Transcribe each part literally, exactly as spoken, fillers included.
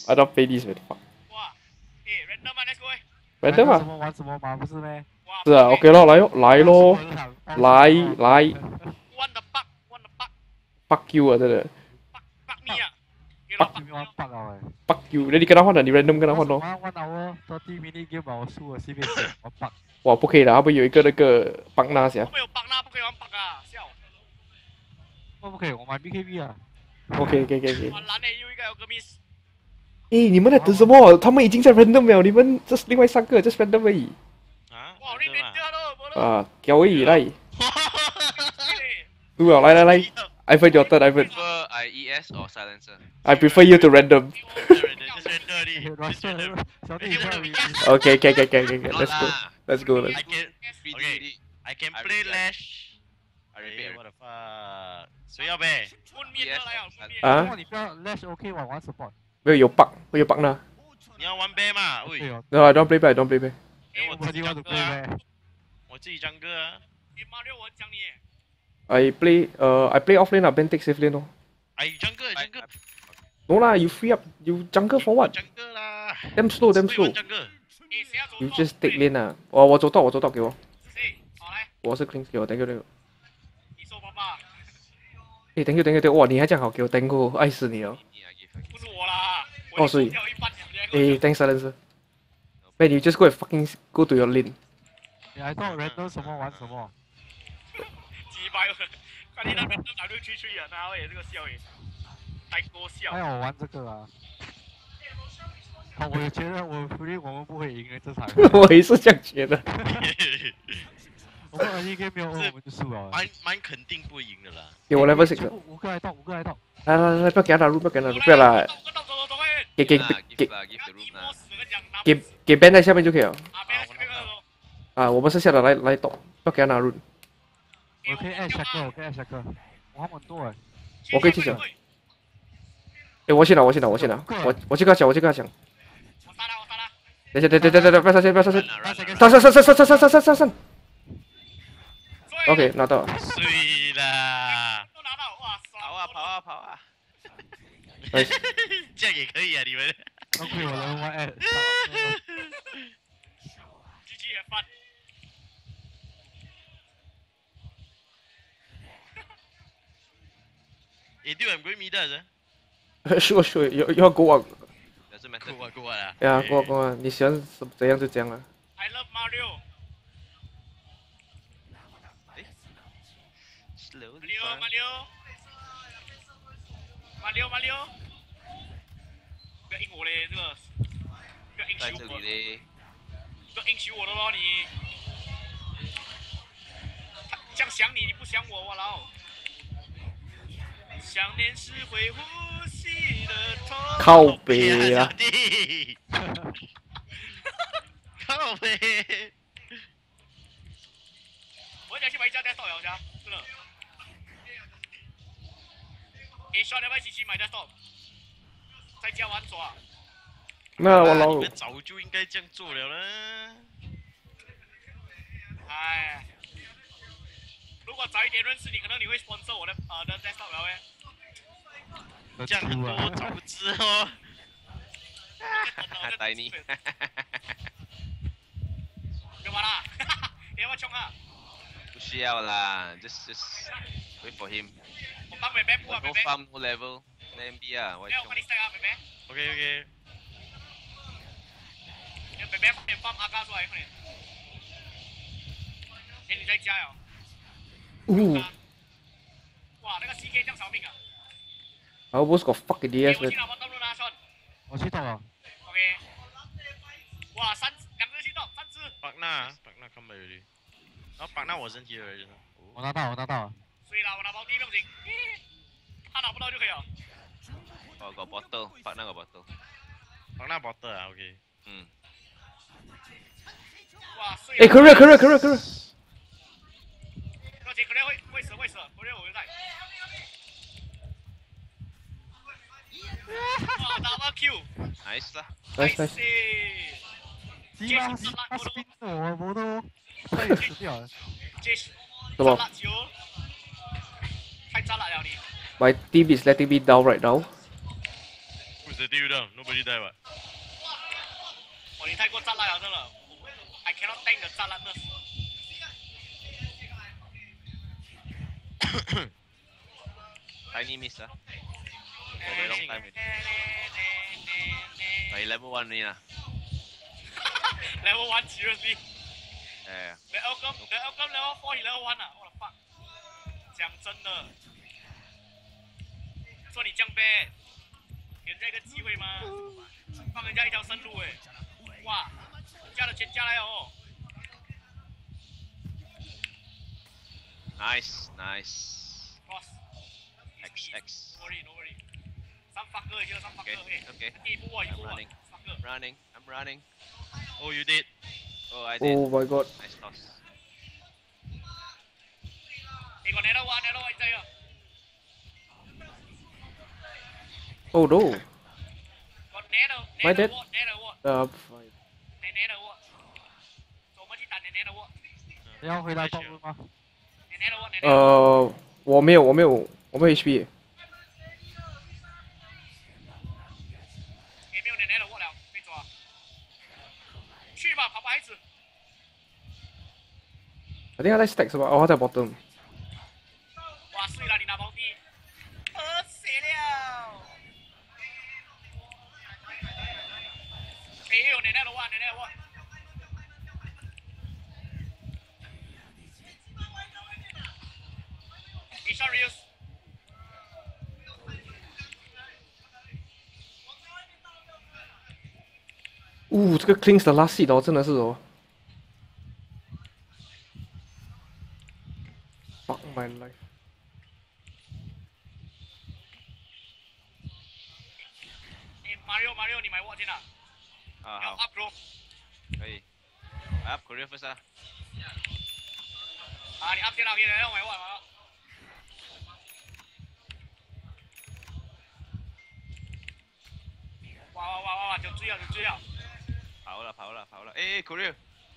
I don't play this man. Fuck. 哇，诶 ，random 啊 ，let's go 诶。 random 啊。 什么玩什么嘛，不是咩？ 是啊 ，OK 咯，来咯，来咯，来来。 What the fuck? What the fuck? Fuck you 啊，真的。 Fuck fuck me 啊！ fuck you 玩 fuck 啊喂。 Fuck you，那你跟他换啊，你 random 跟他换咯。 玩 one hour thirty minute game 我输了，是不是？我 fuck。 哇，不可以的，他们有一个那个邦纳噻。 没有邦纳，不可以玩 bug 啊，笑。 我不可以，我买 B K B 啊。 OK OK OK。 哇，蓝的又一个有个 miss。 诶，你们在等什么？他们已经在 random 了，你们这是另外三个，这是 random 而已。 啊？哇，你人掉了， 啊，交而已来。对啊，来来来 ，Ivan your turn, Ivan. Prefer I E S or silencer? I prefer you to random. Okay, okay, okay, okay, okay. Let's go. Let's go. Let's I go. can okay. I can play Lash. I repeat. What the fuck? 谁要呗？ 啊？ 你不要 Lash OK 玩玩 support。 没有有 bug，会有 bug 呢。 你要玩 Bear 嘛？喂。 No, I don't play Bear, I don't play Bear. 我自己 jungle 啊。我自己 jungle 啊。 马六我讲你。 I play, uh, I play offlane 啊 ，Ben take safe lane 咯。 I jungle, jungle. No lah, you free up, you jungle for what? Jungle 啦。 Damn slow, damn slow. You just take lane 啊。我我走到，我走到，给我。我是 clean 给我 ，thank you thank you。诶 ，thank you thank you thank you， 哇，你还这样好给我 thank you， 爱死你了。 不是我啦。 哦，所以。诶 ，thanks silencer。Man, you just go and fucking go to your lane. I thought random 什么玩什么。 几百个，看你那边都打六七七啊，哪会有这个笑诶？太搞笑。 哎呀，我玩这个啊。好，我也觉得我 free 我们不会赢的这场。 我也是这样觉得。 我们 early game 没有，我们就输了。 蛮蛮肯定不会赢的啦。 给我 level six。 五个来到，五个来到。 来来来，不要给他打入，不要给他打入，不要啦。给给给给给 ban 在下面就可以了。啊，我们是下的来来懂，不要给他拿入。 我可以按下课，我可以按下课。我还蛮多哎。 我可以去讲。哎，我先拿，我先拿，我先拿，我我去跟他讲，我去跟他讲。等下等等等等等，不要上线，不要上线。上上上上上上上上上上。OK， 拿到了。 碎啦！ 都拿到，哇塞！ 跑啊跑啊跑啊！ 这样也可以啊，你们。 OK， 我人玩哎。 G G have fun。 Eh, dude, I'm going middle 啫。 Sure sure，要要 go 啊。 Go 啊 go 啊。 对啊 ，go 啊 go 啊，你喜欢怎样就这样啊。 I love Mario。Mario Mario。Mario Mario。不要应我嘞，这个。不要应在羞我。 这里嘞。 不要应羞我的咯你。这样想你，你不想我，我老。想念是会呼吸的痛。 靠北啊！ 靠北。 我想去买一家 desktop 了，家真的。诶，兄弟们一起去买 desktop， 在家玩耍。 那我老。 你们早就应该这样做了啦。 哎。如果早一点认识你，可能你会 sponsor 我的呃的 desktop 了诶。 这样很多早不知哦。 带你。 干嘛啦？你要不要冲啊？ 不需要啦 ，just just wait for him。 我帮妹妹补啊，妹 No 妹。 farm no level， 那 M B 啊，我没有，我帮你 stack 啊，妹妹。 OK OK。 妹妹快点放阿嘎出来，快点。哎，你在家哟。 呜。 哇，那个 C K 这样扫命啊！ I almost got fucking D S 我去拿我登录拿算。 我去到了。 OK。哇，三两只去到，三只。 白纳，白纳 come back already。然后白纳我升级了。 我拿到，我拿到了。 所以啦，我拿包第一不用紧。他拿不到就可以了。 我個 bottle， 白那個 bottle。 白那 bottle 啊 ，OK。 嗯。 哇，碎。 哎，可瑞，可瑞，可瑞，可瑞。 而且可能会会死会死，可能我在。哇 ，double Q。Nice 啦。 Nice nice。 鸡巴，他 spin 我，我都快死掉了。 什么？ 太炸了你。 My team is letting me down right now. Who's the dude down? Nobody die what? 哦，你太过炸烂了，真的。I cannot tank the 炸烂的。 Tiny miss ah. For very long time. By level one 你啦。 Level one seriously. 哎。 The outcome, the outcome level four 与 level one 啊，我的 fuck。讲真的，说你降杯，给人家一个机会吗？放人家一条生路哎，哇，加了钱加来哦。 Nice, nice. Boss. X X. No worry, no worry. Some fucker here, some fucker. Okay, okay. 一步啊，一 I'm 步啊 running. ，fucker. I'm running. I'm running. Oh, you did. Oh, I did. Oh my god. Nice toss. 你個你都玩，你都位制啊！ Oh no. 個你度，你 My 度 dead. 喎，你度喎， Uh, fine. 你你度喎，做乜嘢彈你你度喎？ 你要回来动路吗？ 你你度喎，你你度。 呃，我没有，我没有，我没有 H P。 也没有你你度喎了，被抓。去吧，跑吧孩子。 I think 他在 stack 是吧？哦，他在 bottom。 哇，碎了，你拿包地，喝死了。哎呦，你那度喎，你那度喎。你上 reuse。 呜，这个 cleans 的 last hit 哦，真的是哦。Fuck my life。 你 Mario Mario，你买我进来。 啊要好， up bro。 可以。I up Korea first 啊。 啊，你 up 进来，给你让买我买我。哇哇哇哇哇！就追啊就追啊！ 跑了跑了跑了，哎哎 Korea。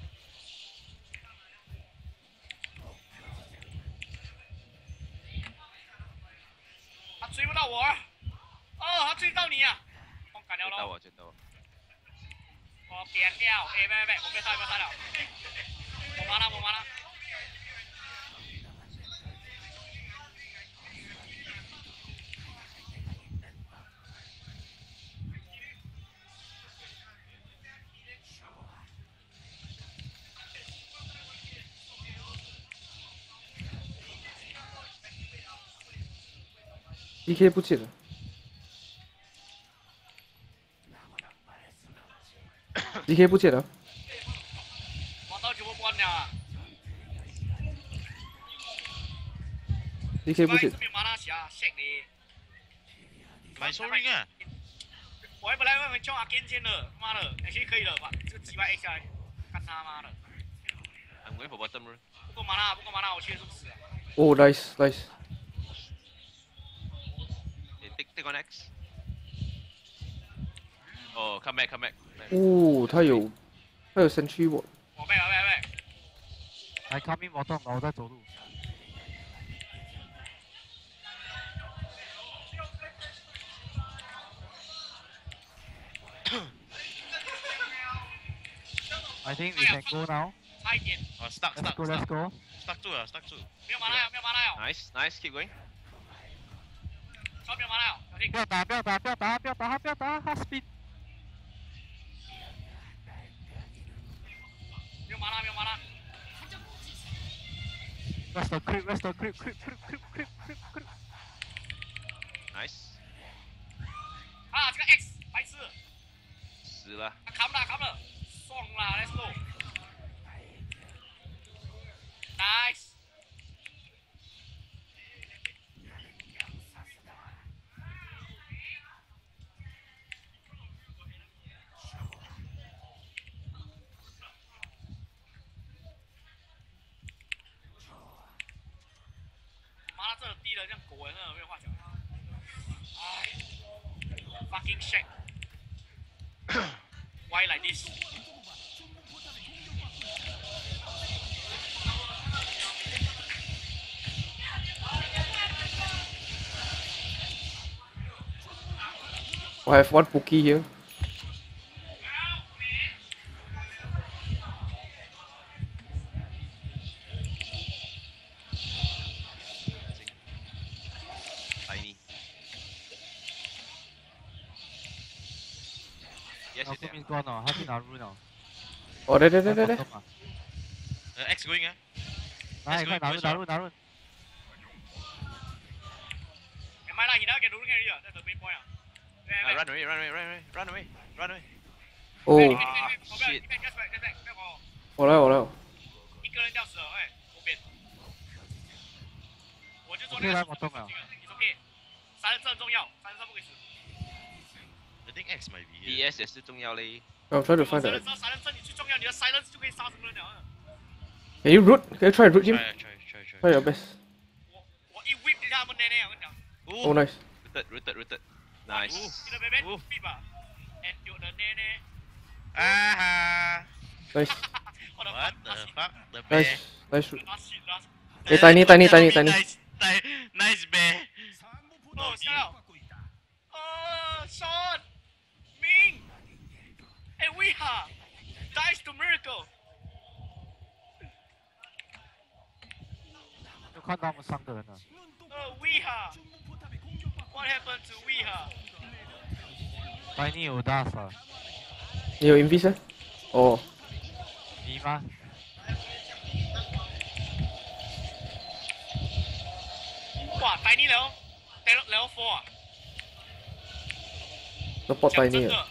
他追不到我，哦，他追到你啊！我赶了追到咯， 我追到我。 我扁掉，哎，别别别，我没有杀，没有杀了，我麻了，我麻了。 D K 不见了。D K 不见了。 我到全部关了。 D K 不见。 这边麻辣虾，shit 你。 买 Soaring 啊！ 我本来会叫阿 Ken 先的，妈的，哎，其实可以了吧？这个几百 X 下来，干他妈的！ I'm going for bottom room. 不够麻辣，不够麻辣，我去是不是？ Oh nice nice。 Hey, take take on X. Oh, come back, come back. back. 哦，他有，他有身躯我。 我背，我背，我背。 来 coming bottom，我在走路。 I think we can go now. 差一点， Oh, stuck, Let's stuck, go, let's stuck. go. Stuck 住了，stuck 住。 没有麻辣呀，没有麻辣呀， Nice, nice, keep going. 超没有麻辣呀，小心不。要打，不要打，不要打，不要打，不要打，他 speed。 没有麻辣，没有麻辣。 Where's the creep? Where's the creep? Creep, creep, creep, creep, creep, creep. Nice. 啊，这个 X 白痴， 死了。 他扛了，扛了，爽啦 ，Let's go。Nice。妈的，这低了，像狗哎，真的没有话讲。哎 ，fucking shit。Why like this？ I have one Pookie here. Tiny. Yes, it's there. Alchemy gone now. 他去拿 rune 了。 Oh, there, there, there, 在 there. bottom 啊 Uh, X going ah. 来，快拿 rune 拿 rune 拿 rune。 Em mai lại gì đó, kìa đúng cái gì à? That's the main point à. Uh, run away, run away, run away, run away, run away. Oh, Ah, shit. 我来，我来。 一个人掉死了，哎，左边。我就说那我可以来个 bottom 了。 ，it's okay。杀人这很重要，杀人这不可以死。 I think X might be D here. S 也是重要嘞。 I'm trying to find 杀人 that. 这杀人这你最重要，你的 silence 就可以杀成人了。 Can you root? Can you try and root him? Try, try, try, try. Try your best. 我我一 whip 一下他们奶奶，我跟你讲。 Oh, nice. Rooted, rooted, rooted. Nice. 你的妹妹 whip 啊，and 有的奶奶。 Ah, Nice. 我的 what the fuck? The Nice. bear. Nice root. 拉屎拉屎。 Hey, tiny, tiny, tiny, tiny. Nice, nice, nice bear. 哦，笑了。哦，Sean，明，哎，威哈 ，dies to miracle。 就看到他们三个人了。 哦，威哈 ，What happened to 威哈？ Tiny 有 dust 啊， 你有 invis 啊？哦， 你吗？ 哇，tiny level level level four 啊， support 讲 tiny 真啊。 的。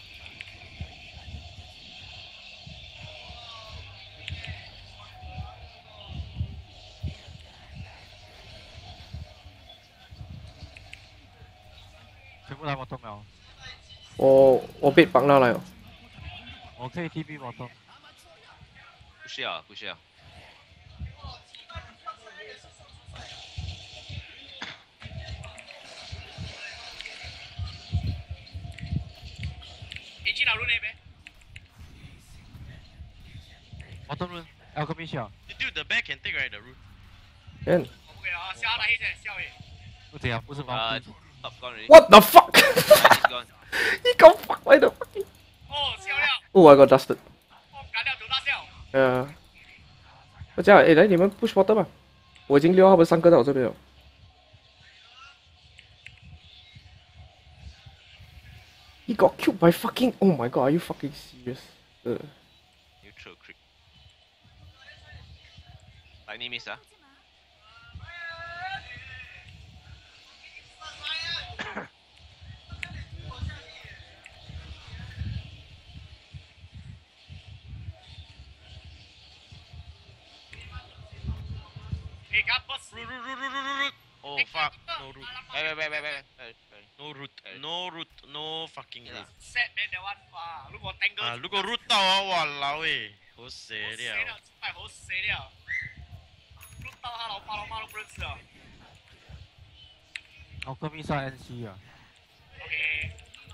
全部来 bottom 了。 我我被绑到来了。 我可以 T P bottom。 不需要，不需要。 你去哪路那边？ bottom rune alchemy 小， Dude, the bear can take right the root. Can. 我不可以啊，下来一点，笑诶。 不这样，不是 Uh, 盲 top gone already. What the fuck? He's gone. He got fucked by the fucking. 哦，笑了， Oh, I got dusted. 哦，干了头大笑。 Yeah. 我这样，哎，来你们 push water 吧。我已经溜他们三个到我这边了。He got killed by fucking. Oh my god, are you fucking serious? Uh, Neutral creep. Tiny miss ah. Hey, got bust. Root, root, root, root, root, root. Oh fuck, no root. Wait, wait, wait, wait, wait, wait. wait. No root, no root, no fucking root. Set man that one，哇，如果 tangle， 啊，如果 root 到啊，哇老诶，好死死了。 了，太好死了。录到他老爸老妈都不认识啊。 alchemy 上 N C 啊。 OK。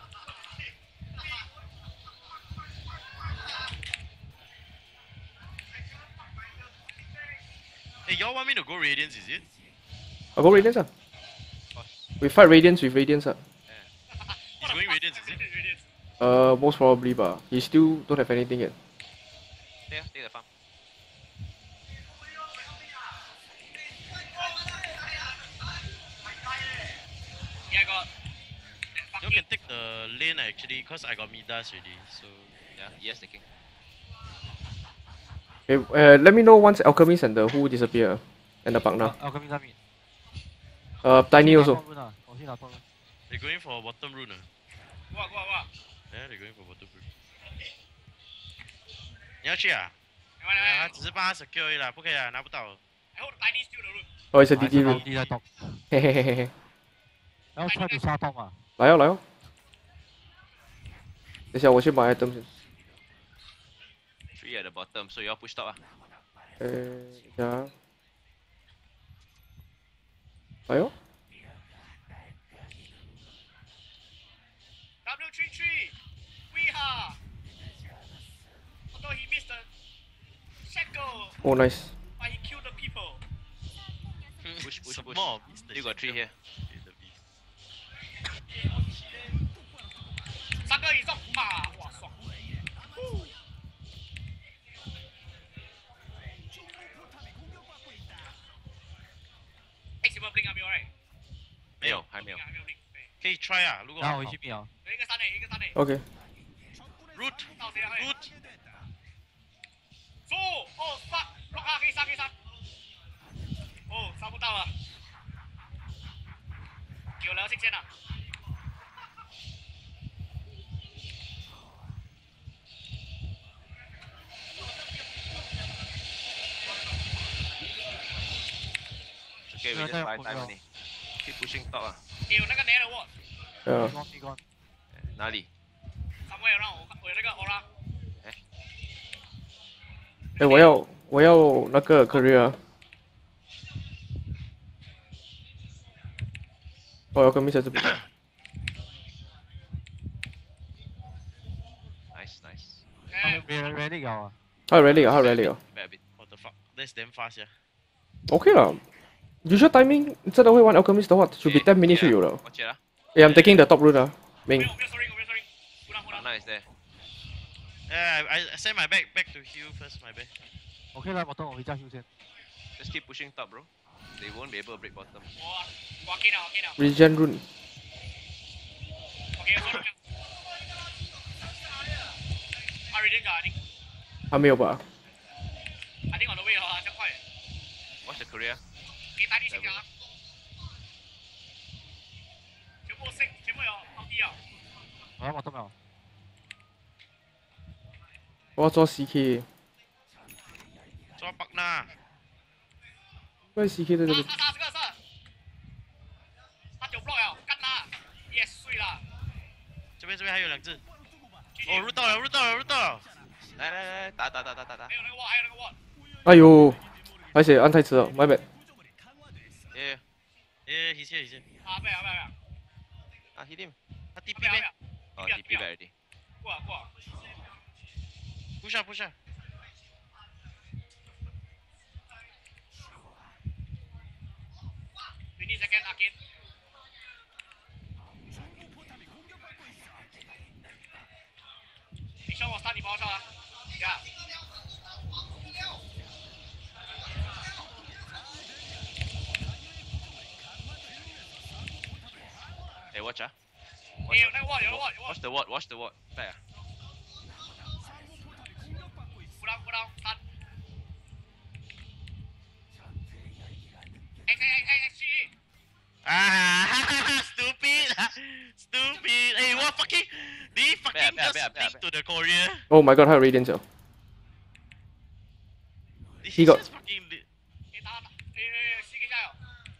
Hey, y'all want me to go Radiance, is it? I'll go Radiance ah. We fight Radiance with Radiance ah. He's going Radiance, is it? Uh, most probably bah. He still don't have anything yet. There, take the farm. Yeah, I got. You can take the lane actually, cause I got Midas already. So Yeah, yes, taking. Okay, uh, let me know once Alchemist and the Who disappear and the Pagna. alchemy 上面。 Uh, Tiny 我去 also. 拿 bottom rune 啊，我去拿 bottom rune。 they're going for bottom rune. ah. 哇哇哇！ Yeah, they're going for bottom rune. 你要去啊？ 来来来啊，只是帮他 secure 而已啦，不可以啊，拿不到。 ，I hold the tiny still the root。 Oh, it's a 还 D D 是 room. 地在动， 嘿嘿嘿嘿嘿。 然后 try to 杀洞啊。 来哦来哦。等一下我去买 item 先。 Three at the bottom, so you all push top ah. 呃，等一下啊。来哦。 W three three，威哈。Although he missed the shackle, Oh, nice. but he killed the people. Push, push, push. More, Mister You got three here. Okay, the beast. 还没有。 还没有 link，对， 可以 try 啊，如果然后回去秒。 有一个三垒，一个三垒。 OK， root 到谁啊？会 root 走，哦，杀，block 啊，可以杀，可以杀。哦，杀不到了。有了，进线了。 Okay, we just buy time only. Keep pushing top 啊。 有那个 net 我， 呃， 光闭光。 哪里？ 上面有让我，我有那个 aura。 哎，我要我要那个 career。我要跟 Miss 这边。 Nice, nice. 哎， 别人 ready 了啊。 他 ready 了，他 ready 了。 Back a bit. what the fuck that's damn fast 呀 OK 了。Usual timing 真的会玩 Alchemist 的话，should be ten minutes 就有了。 我接了。 哎，I'm taking the top route 啊，明。 没有，没有 sorry，我没有 sorry。不让不让。 Nice there. yeah I, I send my back back to heal first my back OK 啦，我等我回家休先。 Just keep pushing top, bro. They won't be able to break bottom. 我我给了，我给了。 Regen rune。 OK， sorry。啊 ，regen 噶，你， 还没有吧？ I think on the way 啊，这样快。 What's the career? 给大力先啊。全部 six，全部有奥迪啊。 我我等了。 我要做 C K。 抓 bug 啦为 C K 在这杀边。 杀杀这个杀。他九 block 了，干啦。也碎了。 这边这边还有两只继续哦 root 到了 root 到了 root 到了来来来，打打打打打打还。有那个 wall，还有那个 wall。 哎呦，而且按太迟了，my bad。 Yeah. yeah he's here he's here 啊，不要不要不要。 Ah, hit him. 他 T 不 P 要不咩要。 Oh, T P back already. 过啊过啊。 push 啊 push 啊 We need second arcade。你上我杀你帮我上啊。呀。 Hey, watch 啊。 哎，有那个 wall，有那个 wall，有 wall。 Watch the ward, watch the ward. Back 啊。 不让不让三。哎哎哎哎去！ 啊哈哈哈 stupid stupid 哎 what fucking did he fucking Back, back, just back, back, stick to the courier Oh my god，他有 radiant 了。 did He he got- just fucking li- 哎打打，哎哎，四个加油！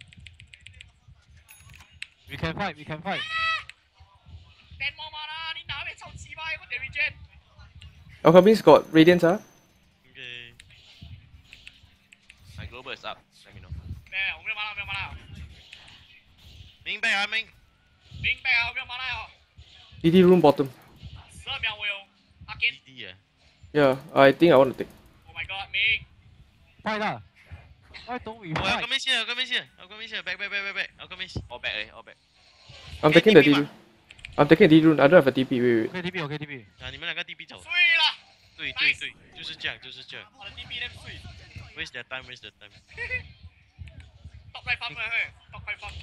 We can fight, we can fight. 電網嘛啦，你打咩臭雞巴？我哋 regen。 Alchemist got radiant 啊。 okay My global is up. Let me know. 咩？我沒有馬啦，沒有馬啦。 明白啊明明白啊，我沒有馬啦哦。 D D room bottom。 十二秒我有。阿堅 D D 啊 Yeah，I think I want to take。 ，Oh my god，明。 Fight 啦。Why don't we 我要 fight? 個咩先啊個咩先啊個咩先 back back back back back 我個咩 All back, eh? All back. I'm taking the D D. I'm taking the D D room. I don't have a D P. Wait, wait. OK T P OK T P。 啊你們兩個 D P 走碎啦！ 對對對就是這樣就是這樣我的 D P 咧碎。 waste their time waste their time 篤嚟分佢去，篤佢分。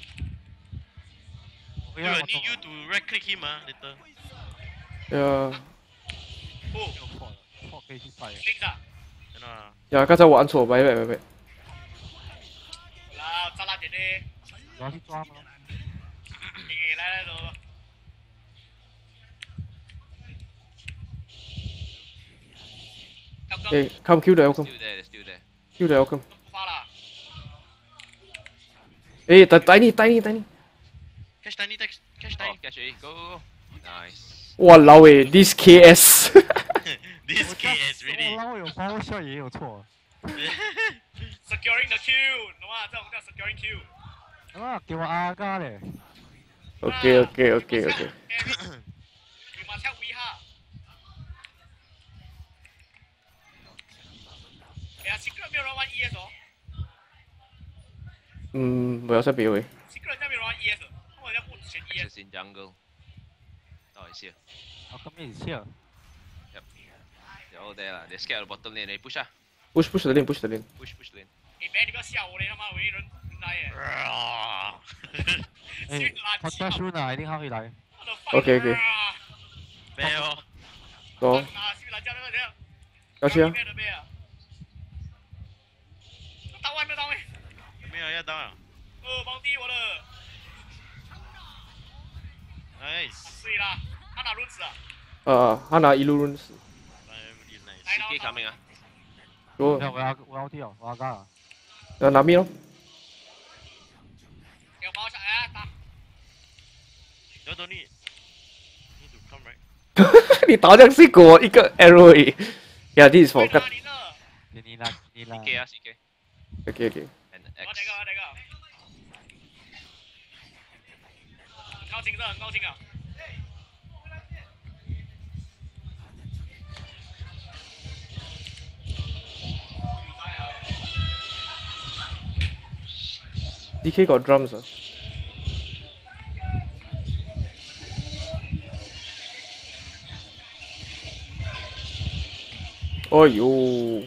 OK we 啦， will 我 need you 等 to right click him 啊 later Yeah. 哦， 我錯了，錯可以去 fight。 零咋？ 真啊 Yeah，剛才我按錯，my bad, my bad。 嗱，扎拉姐姐， 我要去抓嗎？ 你來來走。 Hey, come kill the Alchem. Still there, they're still there. Kill the Alchem. 發啦！ Hey, the tiny, tiny, tiny. catch tiny catch catch Oh, tiny catch already. Go, go, go. Nice. Walao eh, this K S. this K S really 我有 power shot 也有錯。 Securing the kill，懂嗎？這種叫 securing kill。 啊，叫我阿加咧。 Okay, okay, okay, okay. You must help we 哈。哎呀，secret 沒有人玩 E S 哦 Hmm, 我要先別位。 ，secret 真係沒有人玩 E S，他們要不選 E This S。 is in jungle. Oh, it's here. 我咁咩意思啊？ Yep. They're all there lah. They're scared of the bottom lane. They push ah. Push, push the lane, push the lane. Push, push lane. 你別你不要嚇我嘞，他媽我一人来耶！ 哎，他大叔呢？一定他会来。 OK OK， 没有， 走， 啊，西兰加那个人， 要去啊。 里面的没有。到位没有到位？ 没有要当了呃，帮低我了。 ，nice， 对啦，他拿轮子啊。 呃，他拿一路running， very nice， 来 C K coming 啊， 我没有，我要我要掉，我要干了。 要拿命咯。 给我包下来打。 有don't need need to come right， 你打这样是给我一个 arrow 而已。Yeah, this is for cut. 你呢？ 你你来你来。 C K 啊 C K OK OK。 and 我 X， 哪个？我哪个？很高兴的，很高兴啊。 D K got drums 啊。哎呦，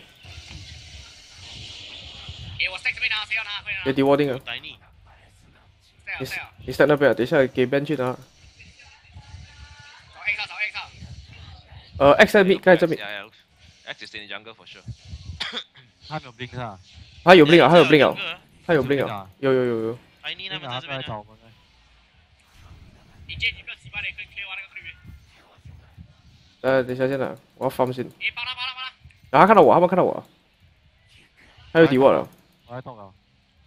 给我 stack 这边拿，谁要拿？快点拿。 给 dewarding 啊！ 带你， 你对啊对啊， 你 set 那边啊，等一下给 Ben 去拿。 找 X 号，找 X 号。 呃 ，X 在 mid，刚才在 mid， Yeah, X is in the jungle for sure。 他没有 blink 啊？ 他有 blink 啊，他有 blink 啊， 啊， 他有 blink 啊，有有有有。 带你他 blink 啊，他来们在这边呢， 找我们的。 你接你不要急吧，你可以 clear 完那个绿。 呃，等一下先来，我要 farm 先。 诶，帮他，帮他，帮他。 然后他看到我，他们看到我。还有 deward 了。 我在动了。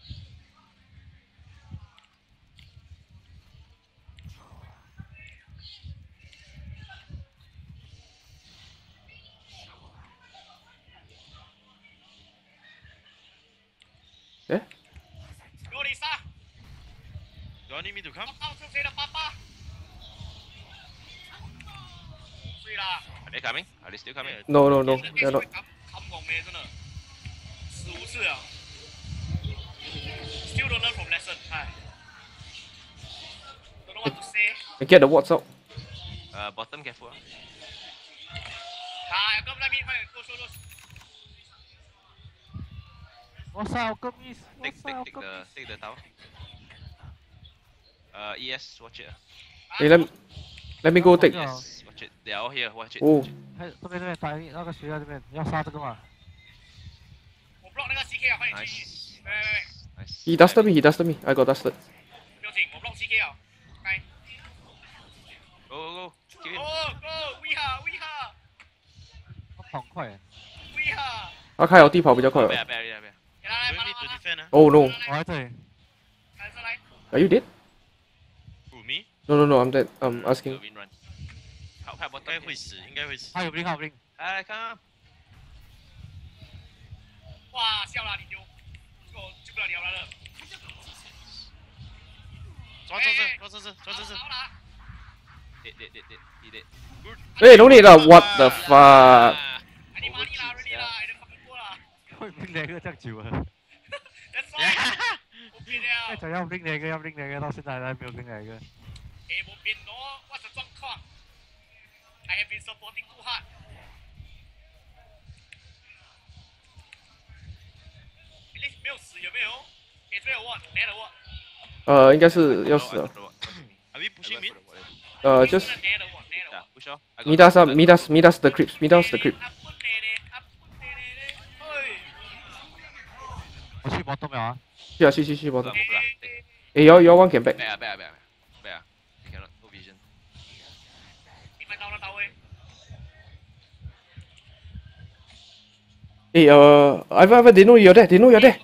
诶， 罗里莎， don't need me to come， 到是谁的爸爸？对啦。 Are they coming? Are they still coming? No no no， 这 they're not。 看不懂没，真的。死无视啊。Still don't learn from lesson，哎。Don't know what to say。 你 get the wards out。 Uh, bottom careful 啊。 啊，哥们那边快点，过说说。 我操，个 miss！ 我 Take 操， take take 个 the miss！ take the tower. Uh, E S watch it. 你 let let me go take。 Yes, watch it. They are all here. Watch it. 哦 watch it. 哎，这边这边打那个谁在这边，要杀这个吗？ 我 block 那个 C K 啊，快点去。 Nice. 喂喂喂， Nice. He dusted me, he dusted me. I got dusted. 不用紧，我 block C K 啊。开。 Go go go. Kill him. Go go，we 哈 we 哈他跑很快， we 哈。 他开了地跑比较快 Bear 了。 bear bear bear. 给他来， don't 帮 need 他 to 帮他。 defend 啊 Oh no. 我在这里。 来上来。 Are you dead? ，Who me？ No no no, I'm dead. I'm The asking. wind run. 好，快 bottom. 应该会死，应该会死。 他有 blink，他有 blink。 哎，come. 哇，笑了你就，这个救不了你了了。 抓这只，抓这只，抓这只。 好了。 Dead dead dead dead. He dead. Hey, no need lah. What the fuck? 哎，你妈你啦，ready 啦，你放过了。 会 blink 那个这样久啊？ That's right。我变哎， 了。 想要 blink 那个，要 blink 那个，到现在还没有 blink 那个。 哎，我变咯，what's the 状况 ？I have been supporting too hard。哎，没有死有没有？哎，这边有 what？哪有 what？ 呃，应该是要死了。 Are we pushing mid？ 呃，就是哪有 what？哪有 Yeah, what？ push off. I got Midas ah, I got- Midas, Midas the creeps, Midas the creep. 我去 bottom 了啊！ 去啊，去去去 bottom. Move lah, take. 哎，y'all y'all one can back. Back ah, back ah, back ah. Back ah. You cannot. No vision. 哎，呃，Ivan Ivan, they know you're there, they know you're there.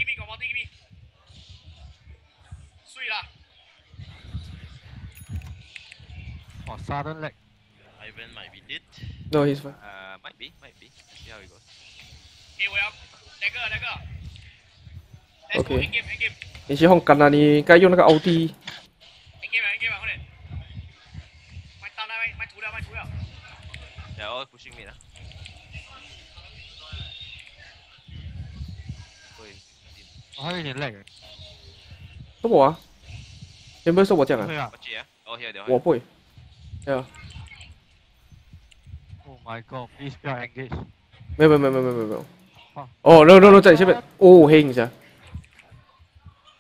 哇，sudden lag。 Ivan might be dead。 No, he's fine. Uh, might be, might be. See how it goes. OK 你去红干啊，你该用那个奥迪。 They're all pushing mid ah. 会我还有点 lag。 是我啊？原本是我讲啊， 对啊。 watch it ah. All here, they're all 我 here. 不会。对啊， Oh my god！Please 不要 engage。 没有没有没有没有没有没有。 啊哦，no no no，在你前面。哦，黑影下。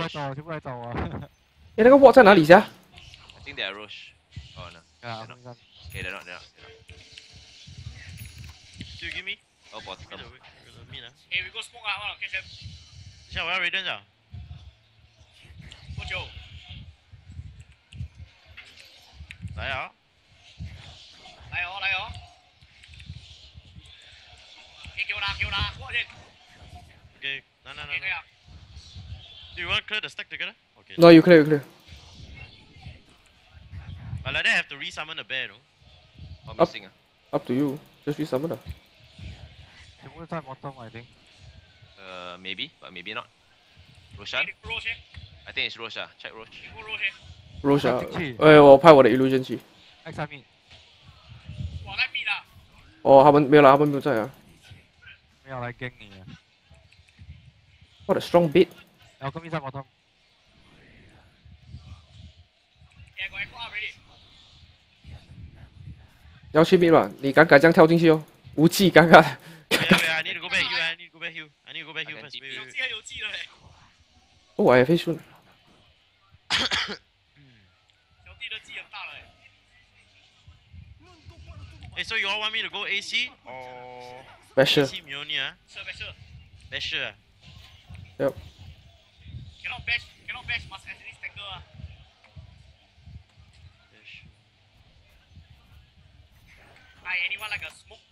部来找我，全部来找我。 诶，那个 ward 在哪里噻？ I think they are Roche. Oh no. 啊， Okay, they're not. They're not. They're not. Do you give me? Oh, bottom. Give the give the meat ah. Hey, we go smoke ah, want to catch them. 等下我要 Raiden 啊。 多久？ 来啊！ 来哦，来哦。你给我拿，给我拿，我先。 Okay, no no no 可以 no. 啊。 Do you want to clear the stack together? Okay. No, you clear, you clear. But like that, I have to resummon the bear, no? Oh, Up. missing. ah. Up to you. Just resummon 的。 全部在 bottom I think。 Uh, maybe, but maybe not. Roshan? 你 roll 先， I think it's Roche. ah. Check Roche. 你给我 roll 先。 Roche 啊进去， 哎，我派我的 illusion 去。 X 上面我在密啦。 哦，他们没有啦，他们没有在啊。 没有来 gang 你啊。 What a strong bait！ 然后隔壁在 bottom。 哎，我 echo up ready。 要去 mid 嘛？你敢敢这样跳进去哦？无忌尴尬。 Wait, wait, wait, I need to go back heal. I need to go back heal. I need to go back heal I can first. TP. Wait, 有 wait, 技很有技的嘞， 哦，我还飞顺。 小弟的技很大了嘞。 wait. Hey, so you all want me to go A C or Special。 A C Mjolnir? 是没事 Basher. ah? Yep。 ，cannot bash cannot bash must actually stagger 啊。 Basher. Hi, anyone like a smoke?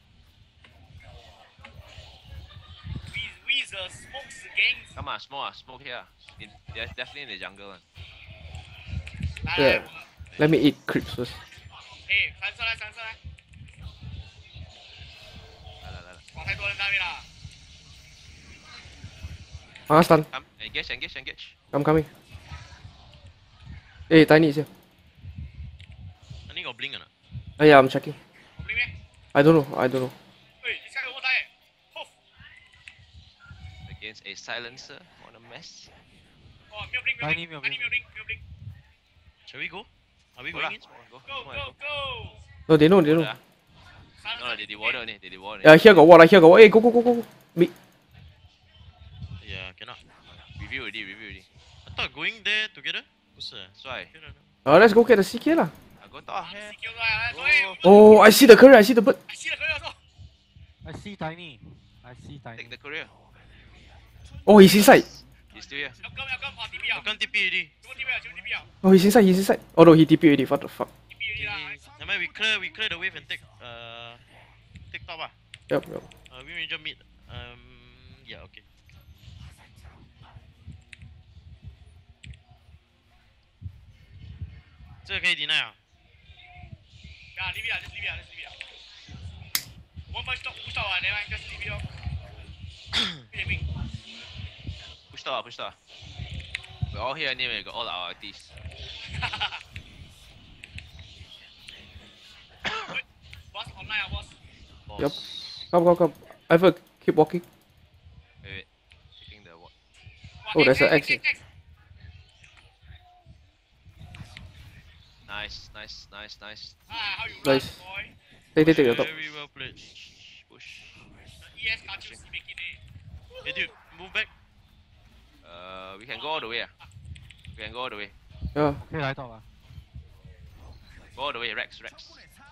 We we the smokes gangs. Come on, smoke, ah, smoke here. In, they're definitely in the jungle. One. 来 Yeah. 来， Let me eat creeps first。 哎，三色来三色来， 来来来来哇，太多人在那边了。 啊 stun。 Come, engage, engage, engage. I'm coming。诶，等你一下。 I think got blink or not? 哎呀，I'm checking。 我这边， I don't know. I don't know. 哎，你下个我带，吼， Against a silencer. Wanna mess? 哦，没有 blink 没有 Tiny 没有 blink，没有 blink 没有 blink。 Shall we go? Are we Go going lah. in? Go, Go go, go go. go！ No, they know. They know. Ah. 三 No, they did water only. They did water. Yeah, here got wall. Here got wall. Hey, go go go go go. Me. Yeah, cannot. Review already, review already. I thought going there together. 不是， That's why. 对的。 Uh, let's go get the C K 啦。 I go talk here. 叫出来，所以 Oh, I see the curry. I see the bird. 吸了可以了说， I see tiny。I see Take tiny。 the courier. Oh, he's inside. He's still here. 要跟要跟跑 D P 啊， 我跟 T P already. 全部 D P 啊，全部 D P 啊 Oh, he's inside. He's inside. Oh no, he D P already. What the fuck? ，D P 啦。 Never mind, we clear, we clear the wave and take, uh, take top 啊。 Yep, yep. Uh, Wind Ranger mid. Um, yeah, okay. 这个可以 deny 啊。 啊，D P 啊，就是 D P 啊，就是 D P 啊。我们 push 到 push 到啊，你们就是 D P 哦。别命。 Push top, push top. We're all here anyway. We got all our actives. Boss online 啊，boss。 Boss. Yep. Come, come, come. Ever keep walking. Wait, wait. Taking the what? Oh, there's an X. Nice, nice, nice, nice. Ah, how you Nice. run, boy? Take, take, take the top. Very well played. Push. The E S 卡就是 making it. Hey dude, move back. Uh, we can go all the way. ah. We can go all the way. Yeah. 可以来到了。 Go all the way. Rex, Rex.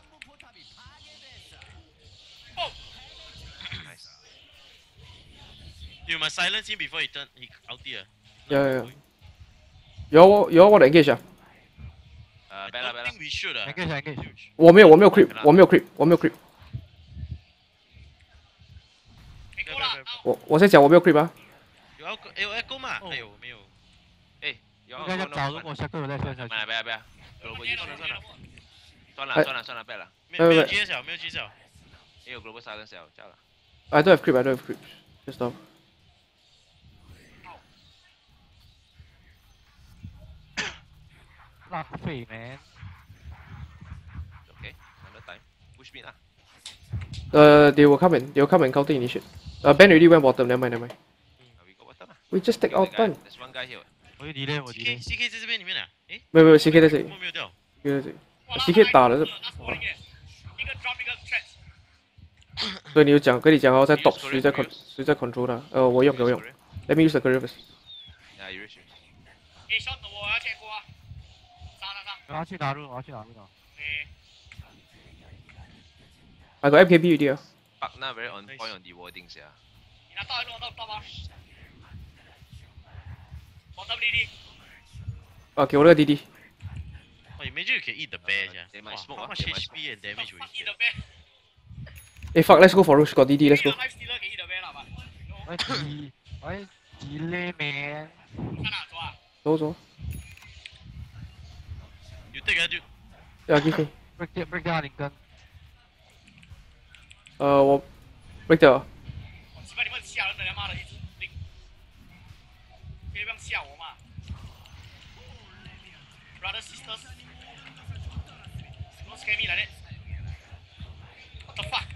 Oh, Nice. You must silence him before he turn, he ulti ah. Yeah, yeah, yeah. You all, you all want to engage 啊？ Uh, I Bella, don't Bella. think we should ah. Engage, engage. Huge. 我没有，我没有 creep，我没有 creep，我没有 creep。 你够了。 我我在讲我没有 creep 啊。 有 echo，有 echo 吗？ 哦哎呦，没有。 Hey, you 应 all 该 go 要 no. 找，如果下个我再算下去。 慢了，不要不要。Global 接 use 了， 算了接了。 算了哎算了算了，不要了。 没有没有喂喂 G S 了，没有 G S 了。 也有 global silence 了，叫了。 I don't have creep. I don't have creep. Just now. 浪费 man。 Okay, another time. Push me lah. Uh, they will come and they will come and counter initiate. Uh, Ben already went bottom. Never mind, never mind. Uh, we go bottom lah. We just take Kill our the guy. time. There's one guy here. 我有 delay，我 C K delay。 C K 在这边里面啊？诶， 没有没有，C K 在这里怎么没有掉？ ，C K 在这里哇 ，C K 打了是， 拉斯摩林耶，一个 drop 一个 threat。 所以你有讲跟你讲哦，在 Use top Korean, 谁在 con use. 谁在 control 它？呃，我用我用 Use Korea. ，Let me use the career first. Yeah, you reach. A shot 我要切过啊，杀杀杀。 我要去拿路，我要去拿路了。 诶， I got F K B already 啊。 Fuck, now very on point on the wordings, yeah. 你拿到一路到到吗？我 W D。 啊，给我那个弟弟。 Oh, imagine you can eat the bear, yeah. They might Wow, smoke, how ah, much they might H P and damage will you Eat get? the bear. Eh fuck, let's go for Roche. Got D D, let's go. Life stealer 给 eat the bear 啦，吧？ 我要急，我要急嘞，man。 看哪抓啊？ 走走。 You take it, dude. Yeah, give me. break 掉 break 掉林根。 呃，我 break 掉了。 我鸡巴你们吓人的他妈的，一直零，可以不要吓我嘛 ？Brothers sisters, don't scare me like that. What the fuck?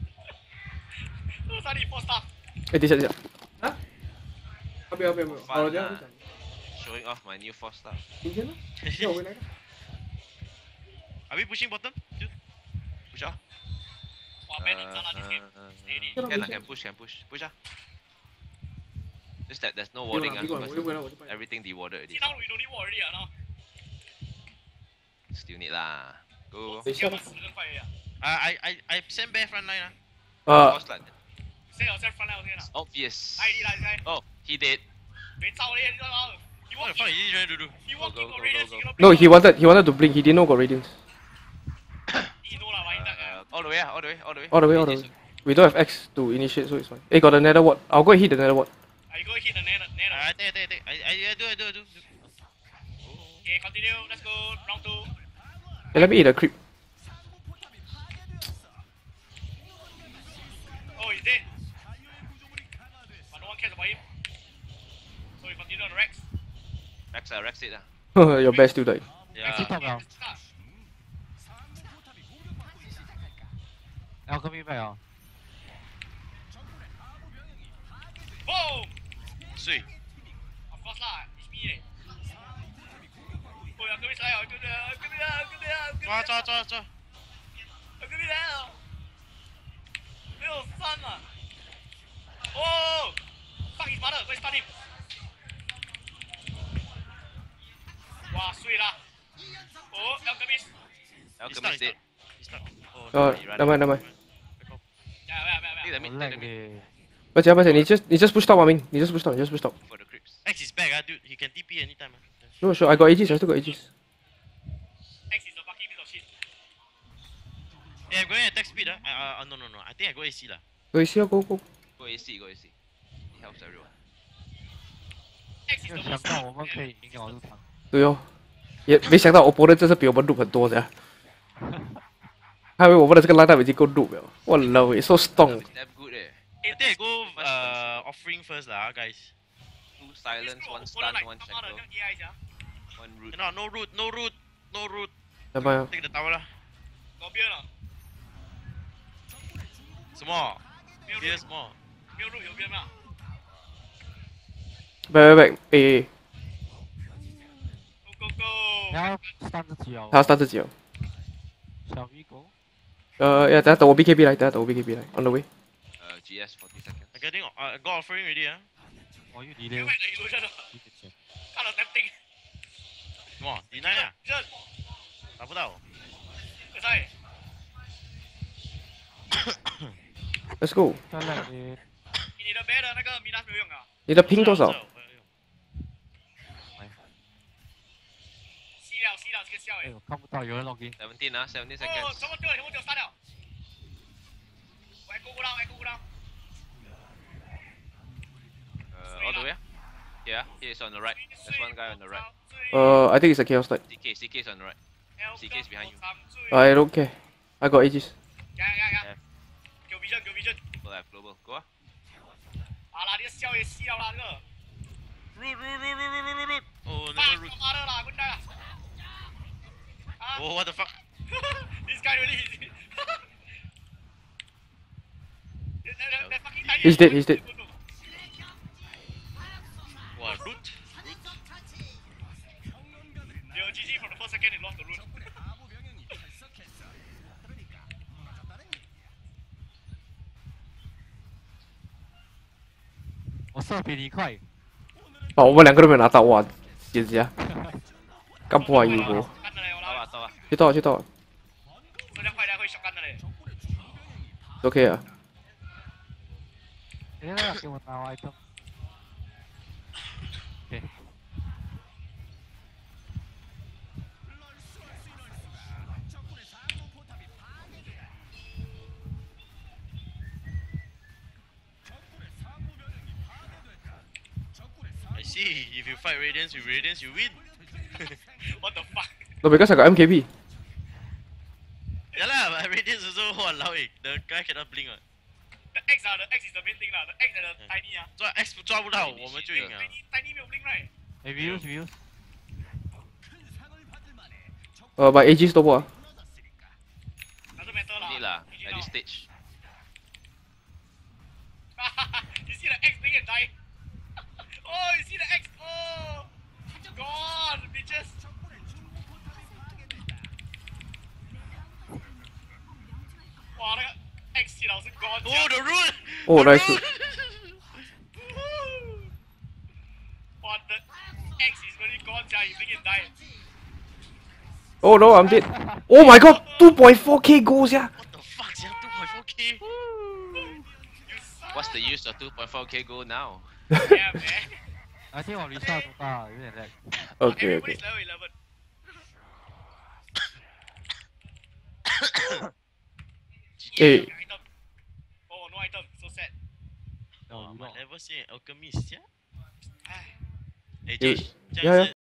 二三零 four star. 哎，等一下等一下。啊？啊不要不要不要，好了 Fun 这样 ah. Showing off my new four star. 明天呢？要回来的。 Are we pushing bottom, dude? Push off. 哇 Uh, ，man 很脏啊，这 game. uh, Steady. uh, can, ah, can push, can push. Push ah. Just that there's no warding ah, 别管，我就回来我就 because 拜。 everything dewarded 这 already. 套路 you don't need war already 啊，喏。 Still need lah. Go, go. 等一下吧。 十个快呀！ I I I I send bear front line, ah. 呃 Force lah. 现在我在 front line 先啦。 Obvious. 哎，你来，你来， Oh, he did. 别照你，你知道吗 ？He What the walking, fuck is he trying to do? he Go, walking go, for go, radius. go, you go. cannot No, blink. he wanted he wanted to blink. He didn't know got radiance. He know lah, but he Uh, all the way, ah, all the way, all the way. All the way, all the way. We don't have X to initiate, so it's fine. Eh, got another ward. I'll go and hit the nether ward. I go hit the net, net. I take, I take, I take. I I I do, I do, I do. Okay, continue. Let's go round two. Hey, let me eat the creep. Oh, he's dead. But no one cares about him. So we continue on the Rex. Rex, ah, Rex it ah. Your best still died. Yeah. Exit top 了 Start. ，alchemy back 啊。 Boom. Sweet. Of course lah, it's me eh. Oh, yang kami saya, kami dah, kami dah, kami dah, kami 抓 dah. 抓抓抓！ kami dah. 没有三了。Oh, fuck his mother, go and stun him. 哇，碎啦。Oh, yang kami. He's Alchemist stuck, dead. he's stuck. Oh, Uh, he run never mind, never mind. back off. Ya, ya, ya, Take ya. the 我 mid, 累 take the mid 嘞。 不行不行，你 just 你 just push top, I mean, 你 just push top, 你 just push top. for the creeps. X is back, ah, dude. He can T P anytime. ah. No sure, I got Aegis, I still got Aegis. X is a fucking piece of shit. Hey, I'm going at attack speed, ah. Uh, uh, no, no, no. I think I go A C lah. Go see, go go. Go A C, go A C. It helps everyone. X is 没 the 有 worst. 想到我们可以赢了这场。 对哦，也没想到我博的这次比我们 loop 很多噻。还以为我们的这个拉带已经够 loop 了。Walao, it's so strong. It's damn good eh. I think I go uh, offering first lah, guys. Two silence, one stun, one shackle, one root. No, no root, no root, no root. 来吧呀， Take the tower lah. 我边了， 什么？ 没有 Fear 路， 什么？ 没有路，有边吗 back back back，诶， ？Go go go！ 你要上自己哦。 他 start 自己哦。 小 V 狗。 呃，要等下等我 B K B 来，等下等我 B K B 来，on the way。 Uh, G S forty seconds. I getting uh, got offering already ah. 我又 delay 另外的一路上的， 一点钱。 看了 tempting， 什么？deny 啊？ 认， 打不到。 比赛， Let's go。 漂亮的。 你的 bear 的那个米拉没有用啊， 你的拼多少？ 吸了吸了这个笑哎， 哎呦，看不到，有人 login。 Seventeen ah, seventeen 哦， seconds. 全部丢了，全部丢杀掉，我还咕咕浪，还咕咕浪， Uh, all the way ah. Yeah, here is on the right. There's one guy on the right. 呃，I think it's a chaos knight. C K, C K is on the right. C K is behind you. I don't care. I got Aegis. 呀呀呀，給 vision 給 vision， Global have global. Go ah. 啊啦，你個笑也吸了啦，這個， Root, root, root, root, root, root, root. Oh, 爸 never root. 他媽的啦，滾蛋啦，啊 Oh, what the fuck? ，this guy really easy。 He's dead, he's dead. Wow, root. Yo, G G from the first second he lost the root. 我射比你快。 哦，我们两个都没有拿到，哇贱仔，咁破要我， 干的嘞，我老到啊到啊， 去到去到这辆快点会小干的嘞。 ，OK 啊。 哎呀，给我拿 item。OK。 I see. If you fight Radiance with Radiance, you win. What the fuck? No, because I got M K B. Yeah lah, but Radiance also walao eh. The guy cannot blink ah. The X 啊，the X is the main thing 啦，the X and the tiny 啊。 抓 X 抓不到，我们就赢了。 tiny tiny 没有 blink right？ 哎 views views。 呃，把 A G stop 啊。 Doesn't matter 啦。 Need lah at this stage. You see the X blink and die? Oh, you see the X? Oh, gone, bitches. Wow, 那个 X 老是 gone. Oh, the rune! Oh, The nice. rune! Wow, the X is really gone, yeah. You blink and die. Oh no, I'm dead. Oh my god, two point four K goals, yeah. What the fuck, yeah? two point four K? You suck. What's the use of two point four K goal now? Yeah, man. I think 我 restart 不到，有点 lag。 Okay, okay. Everybody's level eleven. Eh. Item. Oh, no item. So sad. Oh, No, my not. level 是 alchemist 呀。哎，哎有 ，Josh，这 yeah, 样 yeah. 是